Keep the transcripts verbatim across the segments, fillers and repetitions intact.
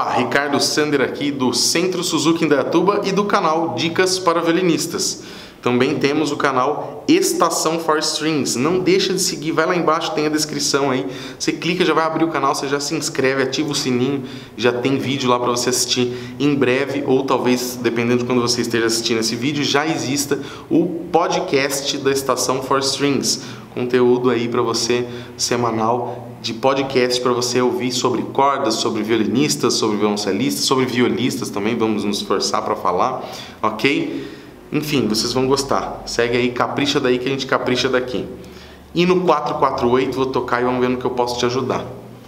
Opa, Ricardo Sander aqui do Centro Suzuki Indaiatuba e do canal Dicas para Violinistas. Também temos o canal Estação for Strings. Não deixa de seguir, vai lá embaixo, tem a descrição aí. Você clica, já vai abrir o canal, você já se inscreve, ativa o sininho, já tem vídeo lá para você assistir em breve, ou talvez, dependendo de quando você esteja assistindo esse vídeo, já exista o podcast da Estação for Strings. Conteúdo aí para você semanal de podcast para você ouvir sobre cordas, sobre violinistas, sobre violoncelistas, sobre violistas também, vamos nos esforçar para falar, ok? Enfim, vocês vão gostar. Segue aí, capricha daí que a gente capricha daqui. E no quatro quatro oito vou tocar e vamos ver no que eu posso te ajudar.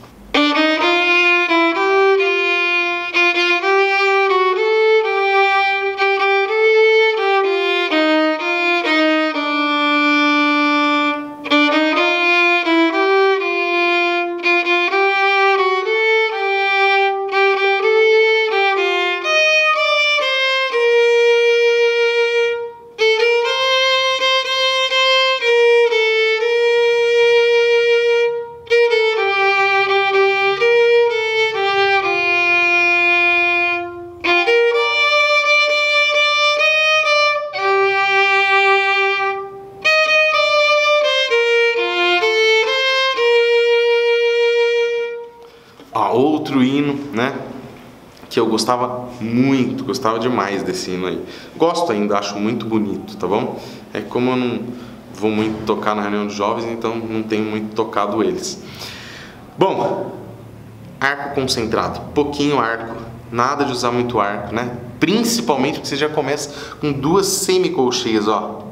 Ah, outro hino, né, que eu gostava muito, gostava demais desse hino aí. Gosto ainda, acho muito bonito, tá bom? É como eu não vou muito tocar na reunião de jovens, então não tenho muito tocado eles. Bom, arco concentrado, pouquinho arco, nada de usar muito arco, né? Principalmente porque você já começa com duas semicolcheias, ó.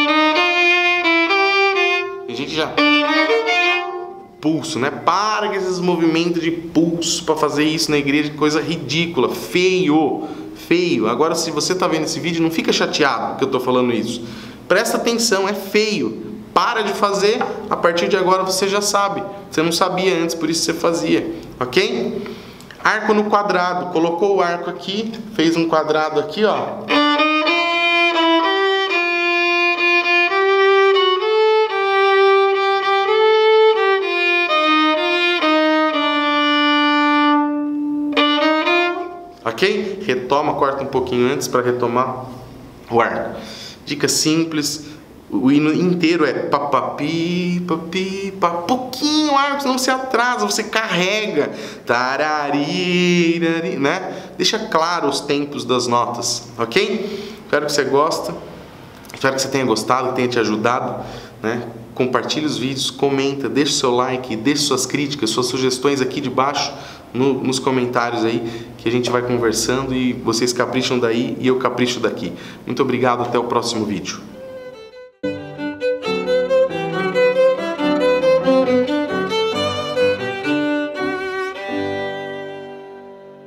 A gente já... pulso, né? Para com esses movimentos de pulso para fazer isso na igreja, coisa ridícula, feio, feio. Agora, se você tá vendo esse vídeo, não fica chateado que eu tô falando isso. Presta atenção, é feio. Para de fazer, a partir de agora você já sabe. Você não sabia antes, por isso você fazia, ok? Arco no quadrado, colocou o arco aqui, fez um quadrado aqui, ó. Ok? Retoma, corta um pouquinho antes para retomar o arco. Dica simples, o hino inteiro é papapi, papi, pa, pouquinho arco, senão você atrasa, você carrega, tarari, né? Deixa claro os tempos das notas, ok? Espero que você goste, espero que você tenha gostado, tenha te ajudado, né? Compartilhe os vídeos, comenta, deixe seu like, deixe suas críticas, suas sugestões aqui de baixo no, nos comentários aí, que a gente vai conversando e vocês capricham daí e eu capricho daqui. Muito obrigado, até o próximo vídeo.